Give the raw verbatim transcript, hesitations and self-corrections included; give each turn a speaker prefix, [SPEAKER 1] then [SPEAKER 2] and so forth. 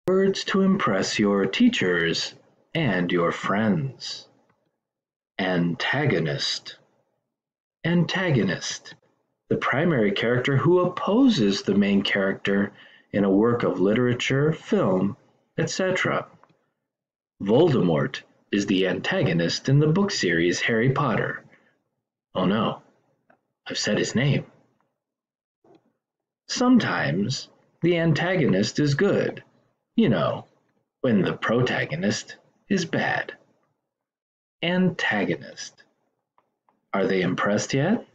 [SPEAKER 1] Words to impress your teachers and your friends. Antagonist. Antagonist. The primary character who opposes the main character in a work of literature, film, et cetera. Voldemort is the antagonist in the book series Harry Potter. Oh no, I've said his name. Sometimes the antagonist is good, you know, when the protagonist is bad. Antagonist. Are they impressed yet?